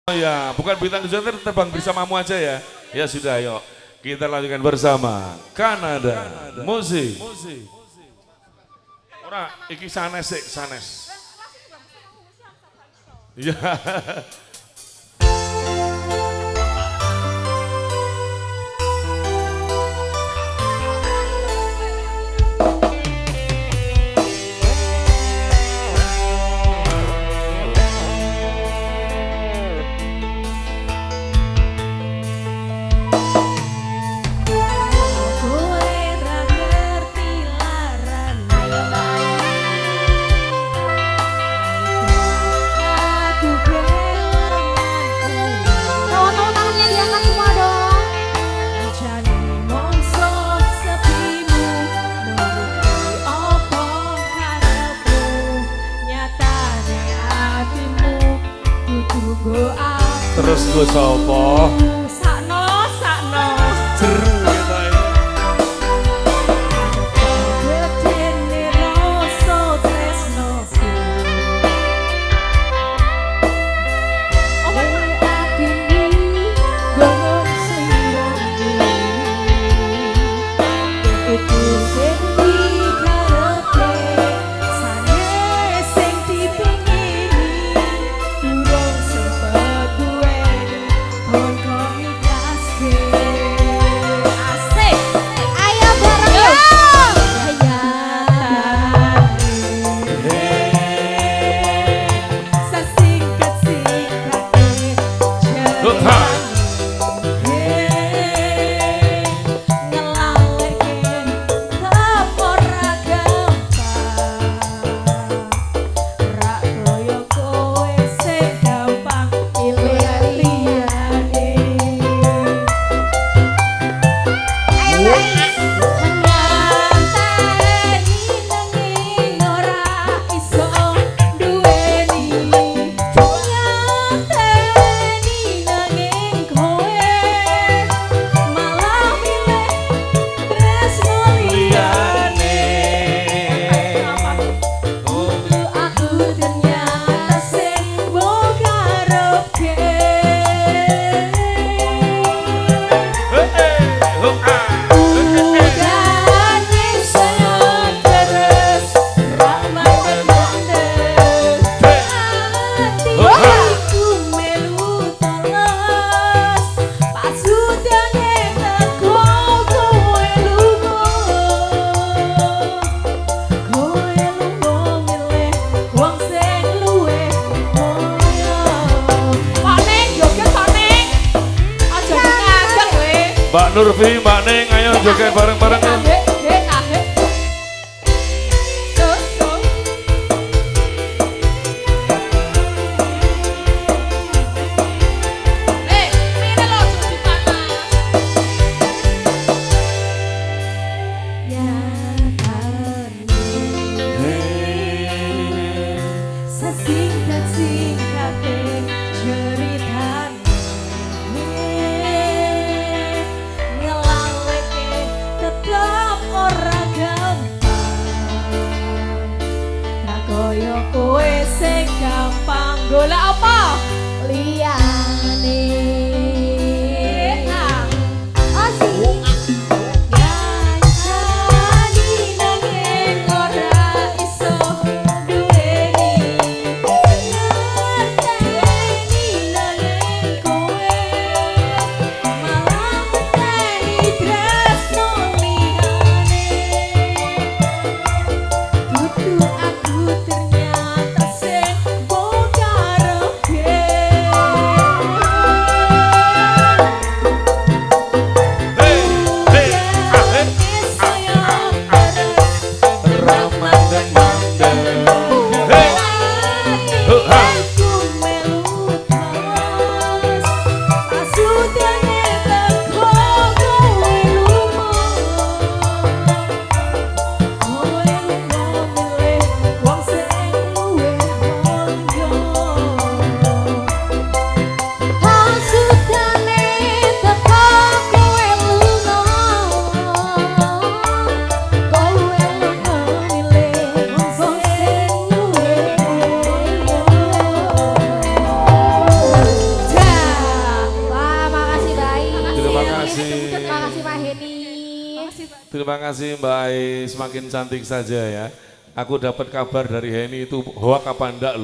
Oh ya, bukan bintang Nusantara, terbang bersamamu aja ya. Ya sudah, yuk kita lanjutkan bersama Kanada Musik. Ora, iki sanes sik, sanes. Ya. Terus gue sopo sakno jeru kita ini. gedene rasa tresnoku oleh atimu gong sing itu sing dikarepe sanes sing dipingini durung sempet duweni pon komikaske asik ayo bareng yo Mbak Nurfi, Mbak Neng, ayo joget bareng-bareng ya. Koyo kowe sing gampang golek apa liyane kasih. Terima kasih Pak Heni. Terima kasih Mbak Ai, semakin cantik saja ya. Aku dapat kabar dari Heni itu hoak apa enggak loh.